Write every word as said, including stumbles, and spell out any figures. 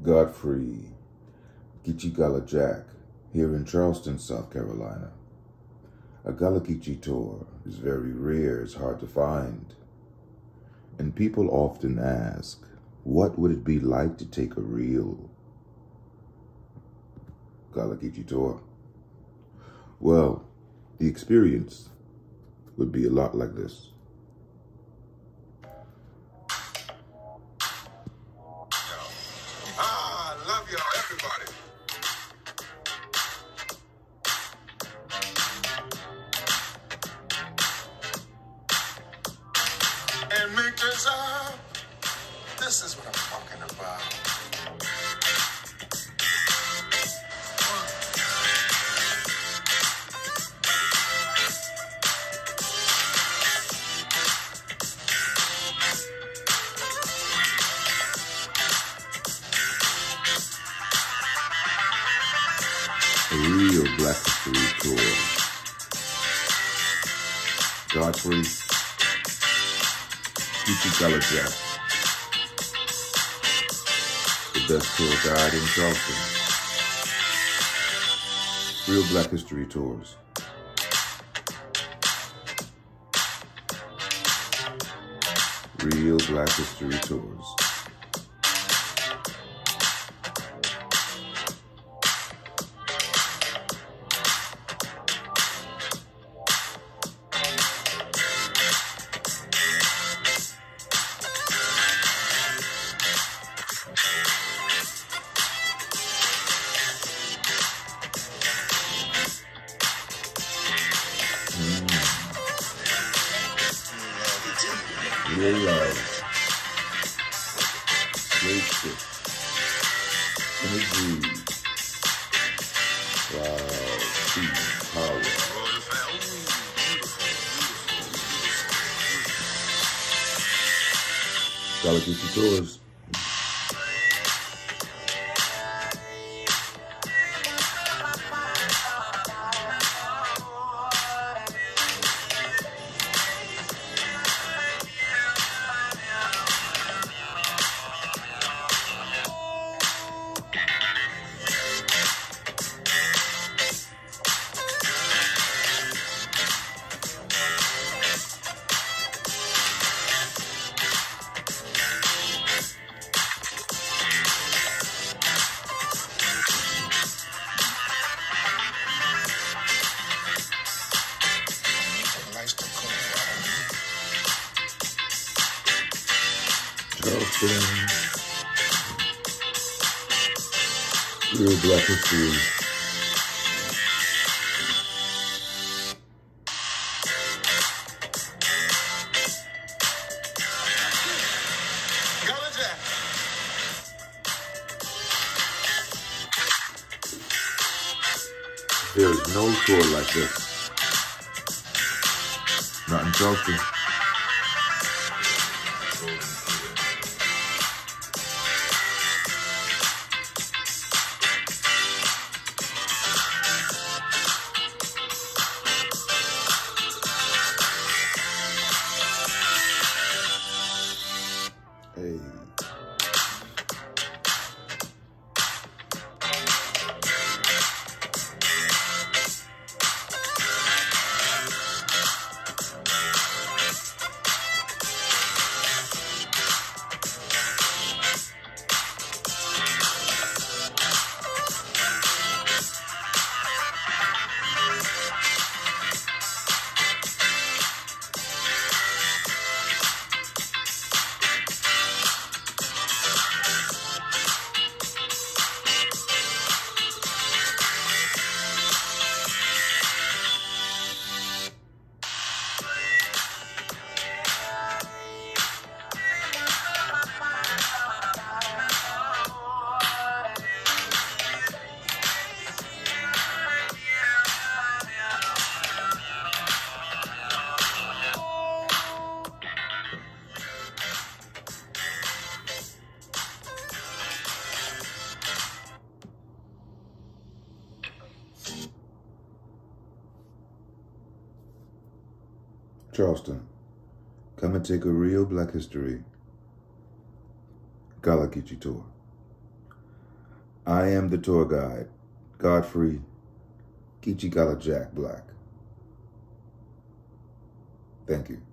Godfrey Geechee Gullah here in Charleston, South Carolina. A Gullahgeechee tour is very rare, it's hard to find. And people often ask, what would it be like to take a real Gullahgeechee tour? Well, the experience would be a lot like this. Ah, I love y'all, everybody. And make this up. This is what I'm talking about. A real Black History tour. Godfrey Geechee Gullah, the best tour guide in Charleston. Real Black History tours. Real Black History tours. Real love, great shit, energy, wow, peace, power. Gullahgeechee tours. Charleston, real Black History. Gullahgeechee. There is no tour like this. Not in Charleston. Hey. Charleston, come and take a real Black History Gullahgeechee tour. I am the tour guide, Godfrey Geechee Gullah Jack Black. Thank you.